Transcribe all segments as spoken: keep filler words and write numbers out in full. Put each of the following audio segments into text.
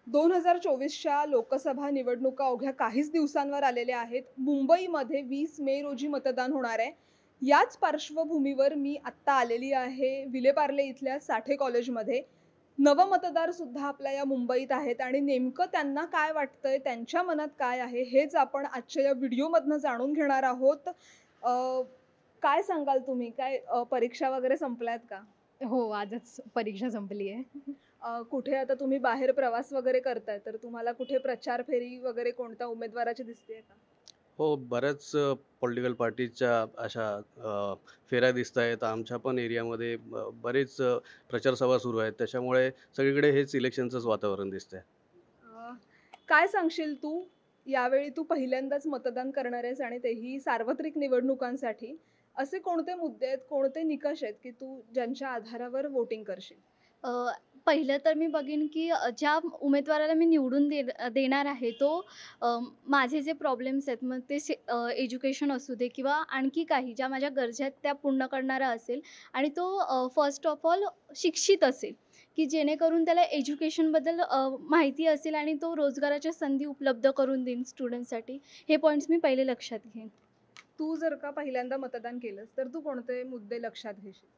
दोन हजार चोवीसच्या लोकसभा निवडणुका अवघ्या काहीच दिवसांवर आलेल्या आहेत. मुंबईमध्ये वीस मे रोजी मतदान होणार आहे. याच पार्श्वभूमीवर मी आत्ता आलेली आहे विलेपार्ले इथल्या साठे कॉलेजमध्ये. नवमतदार सुद्धा आपल्या या मुंबईत आहेत आणि नेमकं त्यांना काय वाटतंय, त्यांच्या मनात काय आहे, हेच आपण आजच्या या व्हिडिओमधनं जाणून घेणार आहोत. अ, काय सांगाल तुम्ही? काय अ, परीक्षा वगैरे संपल्यात का? हो, आजच परीक्षा संपली आहे. अ, कुठे आता तुम्ही बाहेर प्रवास वगैरे करताय, तर तुम्हाला कुठे प्रचार फेरी वगैरे कोणत्या उमेदवाराची दिसतेय का? हो, बऱ्याच अ, पॉलिटिकल पार्टीच्या अशा अ, फेऱ्या दिसतायत. आमच्या पण एरियामध्ये ब बरेच अ, प्रचार सभा सुरू आहेत. त्याच्यामुळे सगळीकडे हेच इलेक्शनचंच वातावरण दिसतंय. अ, काय सांगशील तू? यावेळी तू पहिल्यांदाच मतदान करणार आहेस आणि तेही सार्वत्रिक निवडणुकांसाठी. असे कोणते मुद्दे आहेत, कोणते निकष आहेत, की तू ज्यांच्या आधारावर वोटिंग करशील? अ, पहिलं तर मी बघीन की अ, ज्या उमेदवाराला मी निवडून दे देणार आहे तो अ, माझे जे प्रॉब्लेम्स आहेत मग ते एज्युकेशन असू दे किंवा आणखी काही ज्या माझ्या गरजा आहेत त्या पूर्ण करणारा असेल आणि तो फर्स्ट ऑफ ऑल शिक्षित असेल की जेणेकरून त्याला एज्युकेशनबद्दल अ, माहिती असेल आणि तो रोजगाराच्या संधी उपलब्ध करून देईन स्टुडंटसाठी. हे पॉईंट्स मी पहिले लक्षात घेईन. तू जर का पहिल्यांदा मतदान केलंस, तर तू कोणते मुद्दे लक्षात घेशील?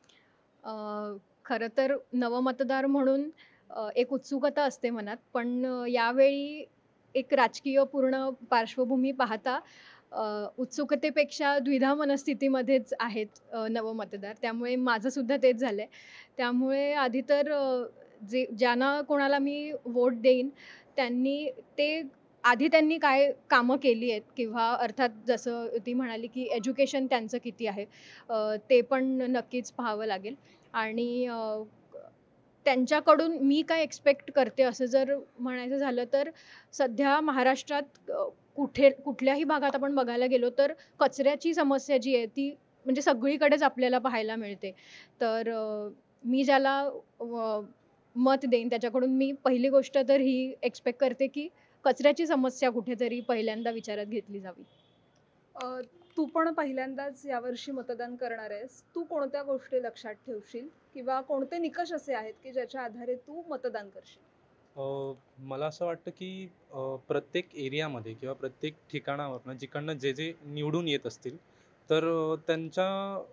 अ, खरं तर नवमतदार म्हणून अ, एक उत्सुकता असते मनात. पण अ, यावेळी एक राजकीय पूर्ण पार्श्वभूमी पाहता अ, उत्सुकतेपेक्षा द्विधा मनस्थितीमध्येच आहेत अ, नवमतदार. त्यामुळे माझंसुद्धा तेच झालंय. त्यामुळे आधी तर अ, जे ज्यांना कोणाला मी वोट देईन, त्यांनी ते आधी त्यांनी काय कामं केली आहेत किंवा अर्थात जसं ती म्हणाली, की एज्युकेशन त्यांचं किती आहे, अ, ते पण नक्कीच पाहावं लागेल. आणि अ, त्यांच्याकडून मी काय एक्स्पेक्ट करते असं जर म्हणायचं झालं तर सध्या महाराष्ट्रात अ, कुठे कुठल्याही भागात आपण बघायला गेलो तर कचऱ्याची समस्या जी आहे ती म्हणजे सगळीकडेच आपल्याला पाहायला मिळते. तर अ, मी ज्याला अ, मत देईन त्याच्याकडून मी पहिली गोष्ट तर ही एक्स्पेक्ट करते, की कचऱ्याची समस्या कुठेतरी पहिल्यांदा विचारात घेतली जावी. अ, तू पण पहिल्यांदाच यावर्षी मतदान करणार आहेस. तू कोणत्या गोष्टी लक्षात ठेवशील किंवा कोणते निकष असे आहेत, की ज्याच्या आधारे तू मतदान करशील? अ, मला असं वाटतं की अ, प्रत्येक एरियामध्ये किंवा प्रत्येक ठिकाणावरनं जिकडनं जे जे निवडून येत असतील तर अ, त्यांच्या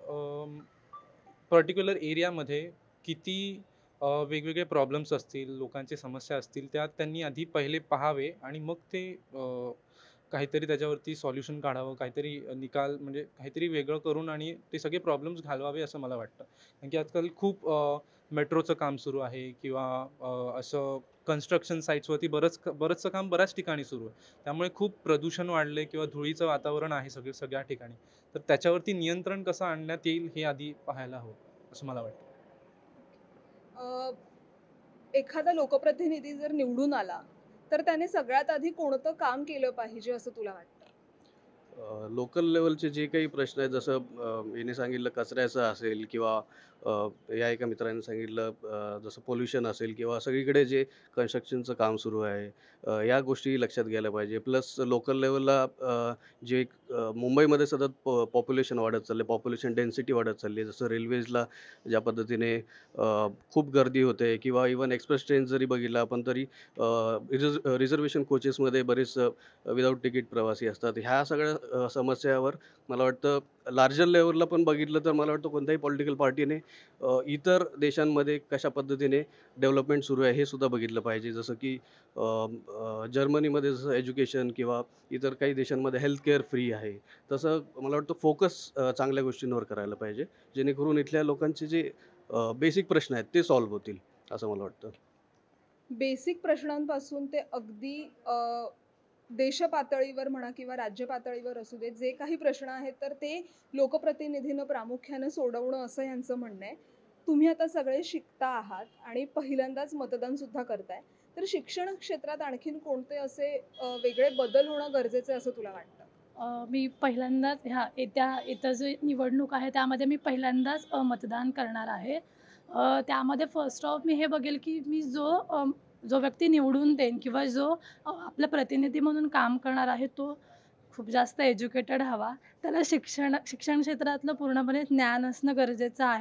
पर्टिक्युलर एरियामध्ये किती अ, वेगवेगळे प्रॉब्लेम्स असतील, लोकांची समस्या असतील, त्या त्यांनी आधी पहिले पाहावे आणि मग ते अ, काहीतरी त्याच्यावरती सोल्युशन काढावं, काहीतरी निकाल म्हणजे काहीतरी वेगळं करून आणि ते सगळे प्रॉब्लेम्स घालवावे असं मला वाटतं. कारण की आजकाल खूप अ, मेट्रोचं काम सुरू आहे किंवा अ, असं कन्स्ट्रक्शन साइट्सवरती बरंच क बरंचसं काम बऱ्याच ठिकाणी सुरू आहे. त्यामुळे खूप प्रदूषण वाढले किंवा धुळीचं वातावरण आहे सगळे सगळ्या ठिकाणी. तर त्याच्यावरती नियंत्रण कसं आणण्यात येईल हे आधी पाहायला हवं, असं मला वाटतं. अ, एखादा लोकप्रतिनिधी जर निवडून आला, तर त्याने सगळ्यात आधी कोणतं काम केलं पाहिजे असं तुला वाटतं? लोकल लेव्हलचे जे काही प्रश्न आहेत जसं अ, याने सांगितलं कचऱ्याचं असेल किंवा अ, या एका मित्राने सांगितलं अ, जसं पोल्युशन असेल किंवा सगळीकडे जे कन्स्ट्रक्शनचं काम सुरू आहे, अ, या गोष्टी लक्षात घ्यायला पाहिजे. प्लस लोकल लेव्हलला अ, जे एक, अ, मुंबईमध्ये सतत प पॉप्युलेशन वाढत चाललं आहे, पॉप्युलेशन डेन्सिटी वाढत चालली आहे. जसं रेल्वेजला ज्या पद्धतीने अ, खूप गर्दी होते किंवा इव्हन एक्सप्रेस ट्रेन जरी बघितलं आपण तरी रिझर्वेशन कोचेसमध्ये बरेच विदाऊट तिकीट प्रवासी असतात. ह्या सगळ्या अ, समस्यावर मला वाटतं लार्जर लेव्हलला पण बघितलं तर मला वाटतं कोणत्याही पॉलिटिकल पार्टीने अ, इतर देशांमध्ये कशा पद्धतीने डेव्हलपमेंट सुरू आहे हे सुद्धा बघितलं पाहिजे. जसं की अ, अ, जर्मनीमध्ये जसं एज्युकेशन किंवा इतर काही देशांमध्ये हेल्थ केअर फ्री आहे. तसं मला वाटतं फोकस चांगल्या गोष्टींवर करायला पाहिजे. जेणेकरून इथल्या लोकांचे जे बेसिक प्रश्न आहेत ते सॉल्व्ह होतील, असं मला वाटतं. बेसिक प्रश्नांपासून ते अगदी अ, देश पातळीवर म्हणा किंवा राज्य पातळीवर असू दे, जे काही प्रश्न आहेत, तर ते लोकप्रतिनिधीनं प्रामुख्याने सोडवणं असं ह्यांचं म्हणणं आहे. तुम्ही आता सगळे शिकता आहात आणि पहिल्यांदाच मतदान सुद्धा करताय. तर शिक्षण क्षेत्रात आणखीन कोणते असे अ, वेगळे बदल होणं गरजेचं आहे असं तुला वाटतं? अ, मी पहिल्यांदाच ह्या येत्या येत्या जी निवडणूक आहे त्यामध्ये मी पहिल्यांदाच अ, मतदान करणार आहे. अ, त्यामध्ये फर्स्ट ऑफ मी हे बघेल की मी जो अ, जो व्यक्ती निवडून देईन किंवा जो अ, आपला प्रतिनिधी म्हणून काम करणार आहे तो खूप जास्त एज्युकेटेड हवा. त्याला शिक्षण शिक्षण क्षेत्रातलं पूर्णपणे ज्ञान असणं गरजेचं आहे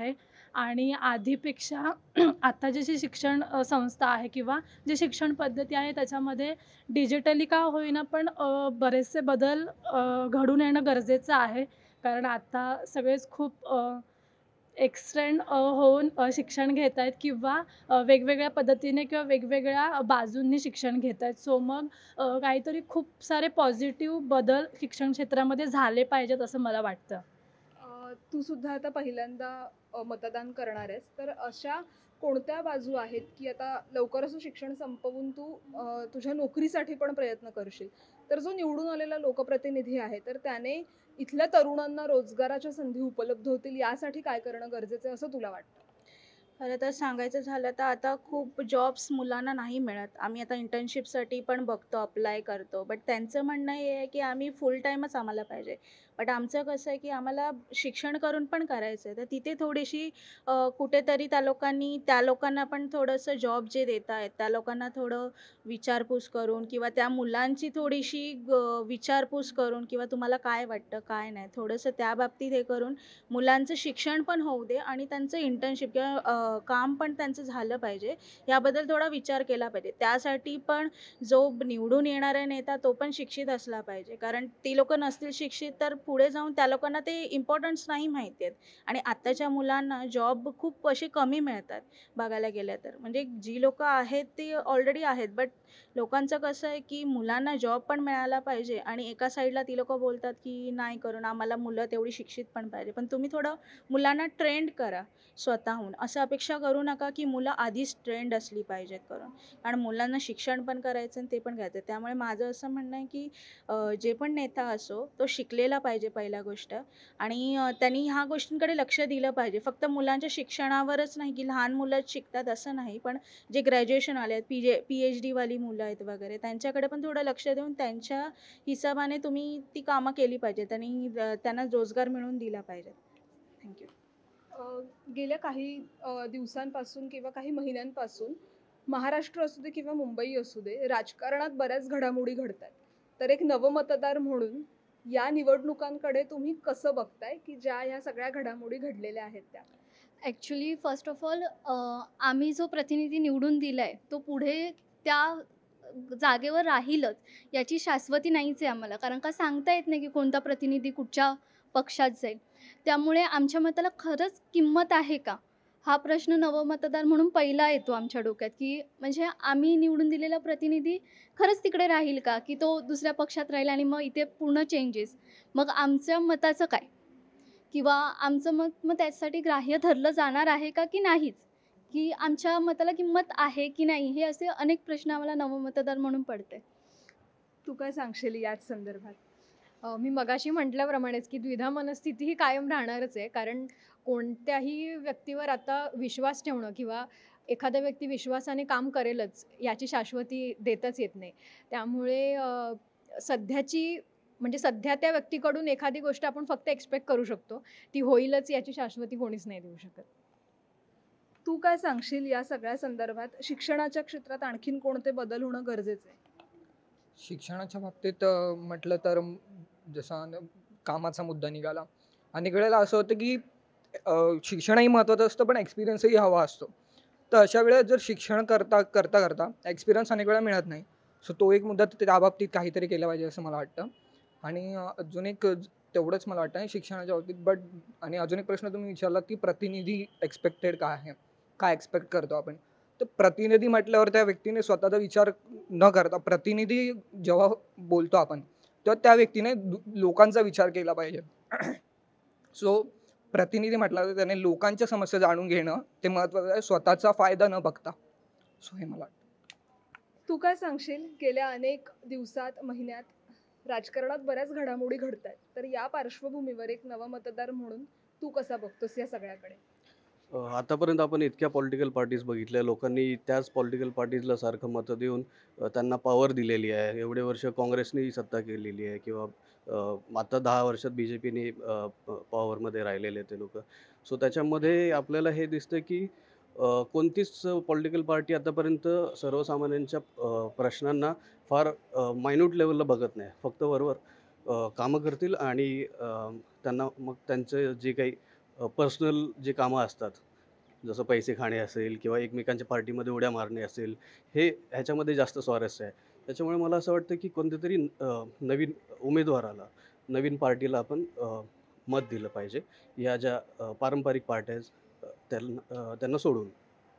आणि आधीपेक्षा आता जशी शिक्षण अ, संस्था आहे किंवा जी शिक्षण पद्धती आहे त्याच्यामध्ये डिजिटली का होईना पण अ, बरेचसे बदल अ, घडून येणं गरजेचं आहे. कारण आता सगळेच खूप अ, एक्सटेंड अ, होऊन अ, शिक्षण घेत आहेत किंवा अ, वेगवेगळ्या पद्धतीने किंवा वेगवेगळ्या बाजूंनी शिक्षण घेत आहेत. सो मग अ, काहीतरी खूप सारे पॉझिटिव्ह बदल शिक्षण क्षेत्रामध्ये झाले पाहिजेत असं मला वाटतं. अ, तू सुद्धा आता पहिल्यांदा अ, मतदान करणार आहेस, तर अशा कोणत्या बाजू आहेत की आता लवकरच तू शिक्षण संपवून तू अ, तुझ्या नोकरीसाठी पण प्रयत्न करशील, तर जो निवडून आलेला लोकप्रतिनिधी आहे तर त्याने इथल्या तरुणांना रोजगाराच्या संधी उपलब्ध होतील यासाठी काय करणं गरजेचं आहे असं तुला वाटतं? खरं तर सांगायचं झालं तर आता खूप जॉब्स मुलांना नाही मिळत. आम्ही आता इंटर्नशिपसाठी पण बघतो, अप्लाय करतो. बट त्यांचं म्हणणं हे आहे की आम्ही फुल टाईमच आम्हाला पाहिजे. बट आमचं कसं आहे की आम्हाला शिक्षण करून पण करायचं आहे. तर तिथे थोडीशी अ, कुठेतरी त्या लोकांनी त्या लोकांना पण थोडंसं जॉब जे देत आहेत, त्या लोकांना थोडं विचारपूस करून किंवा त्या मुलांची थोडीशी ग विचारपूस करून किंवा तुम्हाला काय वाटतं, काय नाही, थोडंसं त्या बाबतीत हे करून मुलांचं शिक्षण पण होऊ दे आणि त्यांचं इंटर्नशिप किंवा अ, काम पण त्यांचं झालं पाहिजे, याबद्दल थोडा विचार केला पाहिजे. त्यासाठी पण जो निवडून येणारा नेता तो पण शिक्षित असला पाहिजे. कारण ती लोकं नसतील शिक्षित तर पुढे जाऊन त्या लोकांना ते इम्पॉर्टन्स नाही माहिती आहेत. आणि आत्ताच्या मुलांना जॉब खूप असे कमी मिळतात बघायला गेलं तर. म्हणजे जी लोकं आहेत ती ऑलरेडी आहेत. बट लोकांचं कसं आहे की मुलांना जॉब पण मिळाला पाहिजे आणि एका साईडला ती लोकं बोलतात की नाही करून आम्हाला मुलं तेवढी शिक्षित पण पाहिजे. पण तुम्ही थोडं मुलांना ट्रेंड करा स्वतःहून. असं अपेक्षा करू नका की मुलं आधीच ट्रेंड असली पाहिजेत करून. कारण मुलांना शिक्षण पण करायचं आणि ते पण घ्यायचं. त्यामुळे माझं असं म्हणणं आहे की अ, जे पण नेता असो तो शिकलेला पाहिजे पहिला गोष्ट आणि अ, त्यांनी ह्या गोष्टींकडे लक्ष दिलं पाहिजे. फक्त मुलांच्या शिक्षणावरच नाही की लहान मुलंच शिकतात असं नाही. पण जे ग्रॅज्युएशन आले आहेत, पी जे पी एच डीवाली मुलं आहेत वगैरे त्यांच्याकडे पण थोडं लक्ष देऊन त्यांच्या हिशोबाने तुम्ही ती कामं केली पाहिजेत आणि अ, त्यांना रोजगार मिळवून दिला पाहिजे. थँक्यू. अ, गेल्या काही अ, दिवसांपासून किंवा काही महिन्यांपासून महाराष्ट्र असू दे किंवा मुंबई असू दे, राजकारणात बऱ्याच घडामोडी घडतात. तर एक नवमतदार म्हणून या निवडणुकांकडे तुम्ही कसं बघताय, की ज्या ह्या सगळ्या घडामोडी घडलेल्या आहेत त्या? ॲक्च्युली फर्स्ट ऑफ ऑल आम्ही जो प्रतिनिधी निवडून दिला आहे तो पुढे त्या जागेवर राहीलच याची शाश्वती नाहीच आहे आम्हाला. कारण का सांगता येत नाही की कोणता प्रतिनिधी कुठच्या पक्षात जाईल. त्यामुळे आमच्या मताला खरंच किंमत आहे का? हा प्रश्न नवमतदार म्हणून पहिला येतो आमच्या डोक्यात, की म्हणजे आम्ही निवडून दिलेला प्रतिनिधी खरंच तिकडे राहील का? की तो दुसऱ्या पक्षात राहील आणि मग इथे पूर्ण चेंजेस. मग आमच्या मताचं काय? किंवा आमचं मत मग त्याच्यासाठी ग्राह्य धरलं जाणार आहे का की नाहीच? की आमच्या मताला किंमत आहे की नाही? हे असे अनेक प्रश्न आम्हाला नवमतदार म्हणून पडते. तू काय सांगशील याच संदर्भात? अ, मी मगाशी म्हटल्याप्रमाणेच की द्विधा मनस्थिती ही कायम राहणारच आहे. कारण कोणत्याही व्यक्तीवर आता विश्वास ठेवणं किंवा एखादा व्यक्ती विश्वासाने काम करेलच याची शाश्वती देताच येत नाही. त्यामुळे अ, सध्याची म्हणजे सध्या त्या व्यक्तीकडून एखादी गोष्ट आपण फक्त एक्सपेक्ट करू शकतो. ती होईलच याची शाश्वती कोणीच नाही देऊ शकत. तू काय सांगशील या सगळ्या संदर्भात? शिक्षणाच्या क्षेत्रात आणखीन कोणते बदल होणं गरजेचं आहे? शिक्षणाच्या बाबतीत अ, म्हटलं तर म, जसा न- कामाचा मुद्दा निघाला. अनेक वेळेला असं होतं की अ, शिक्षणही महत्त्वाचं असतं पण एक्सपिरियन्सही हवा असतो. तर अशा वेळेस जर शिक्षण करता करता करता एक्सपिरियन्स अनेक वेळा मिळत नाही. सो तो एक मुद्दा तर त्या बाबतीत काहीतरी केलं पाहिजे असं मला वाटतं. आणि अ, अजून एक ज- तेवढंच मला वाटतं शिक्षणाच्या बाबतीत. बट आणि अजून एक प्रश्न तुम्ही विचारला की प्रतिनिधी एक्सपेक्टेड काय आहे, काय एक्सपेक्ट करतो आपण. तर प्रतिनिधी म्हटल्यावर त्या व्यक्तीने स्वतःचा विचार न करता प्रतिनिधी जेव्हा बोलतो आपण तेव्हा त्या व्यक्तीने दु- लोकांचा विचार केला पाहिजे. सो प्रतिनिधी म्हटलं तर त्याने लोकांच्या समस्या जाणून घेणं ते महत्त्वाचं आहे, स्वतःचा फायदा न बघता. सो हे मला वाटतं. तू काय सांगशील? गेल्या अनेक दिवसात, महिन्यात राजकारणात बऱ्याच घडामोडी घडतायत. तर या पार्श्वभूमीवर एक नवमतदार म्हणून तू कसा बघतोस या सगळ्याकडे? अ, आतापर्यंत आपण इतक्या पॉलिटिकल पार्टीज बघितल्या. लोकांनी त्याच पॉलिटिकल पार्टीजला सारखं मतं देऊन अ, त्यांना पॉवर दिलेली आहे. एवढे वर्ष काँग्रेसने सत्ता केलेली आहे किंवा अ, आता दहा वर्षात बी जे पीने पॉवरमध्ये राहिलेले ते लोकं. सो त्याच्यामध्ये आपल्याला हे दिसतं की अ, कोणतीच पॉलिटिकल पार्टी आतापर्यंत सर्वसामान्यांच्या अ, प्रश्नांना फार मायन्यूट लेवलला बघत नाही. फक्त वरवर अ, कामं करतील आणि अ, त्यांना मग त्यांचं जे काही पर्सनल जे कामं असतात जसं पैसे खाणे असेल किंवा एकमेकांच्या पार्टीमध्ये उड्या मारणे असेल, हे ह्याच्यामध्ये जास्त स्वारस्य आहे. त्याच्यामुळे मला असं वाटतं की कोणत्यातरी अ, नवीन उमेदवाराला, नवीन पार्टीला आपण अ, मत दिलं पाहिजे. या ज्या अ, पारंपरिक पार्ट्या आहेत अ, त्यांना अ, त्यांना सोडून.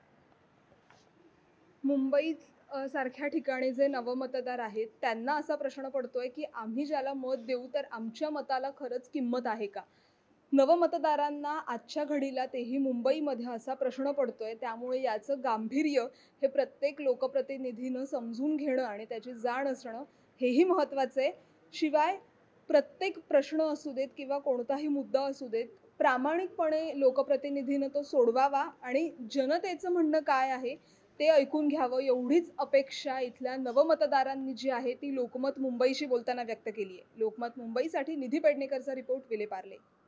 मुंबईत अ, सारख्या ठिकाणी जे नवमतदार आहेत त्यांना असा प्रश्न पडतोय की आम्ही ज्याला मत देऊ तर आमच्या मताला खरंच किंमत आहे का? नवमतदारांना आजच्या घडीला तेही मुंबईमध्ये असा प्रश्न पडतोय. त्यामुळे याचं गांभीर्य हे प्रत्येक लोकप्रतिनिधीनं समजून घेणं आणि त्याची जाण असणं हेही महत्त्वाचं आहे. शिवाय प्रत्येक प्रश्न असू देत किंवा कोणताही मुद्दा असू देत, प्रामाणिकपणे लोकप्रतिनिधीनं तो सोडवावा आणि जनतेचं म्हणणं काय आहे ते ऐकून घ्यावं, एवढीच अपेक्षा इथल्या नवमतदारांनी जी आहे ती लोकमत मुंबईशी बोलताना व्यक्त केली आहे. लोकमत मुंबईसाठी निधी पेडणेकरचा रिपोर्ट, विलेपार्ले.